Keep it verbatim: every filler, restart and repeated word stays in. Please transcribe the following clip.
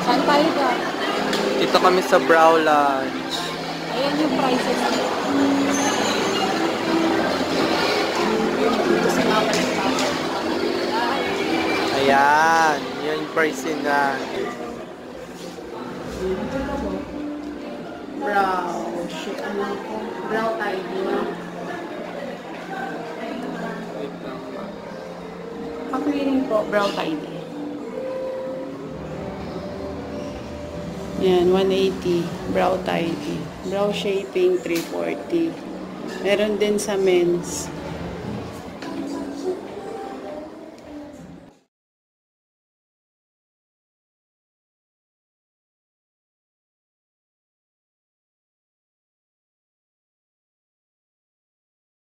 Saan tayo ka? Dito kami sa Brow Lodge. Ayan yung prices. Ayan, yung pricing na. Brow. Shit, ano ko? Brow I D. Pag-cleaning po, brow I D. Yan, one eighty. Brow tidy. Brow shaping, three forty. Meron din sa men's.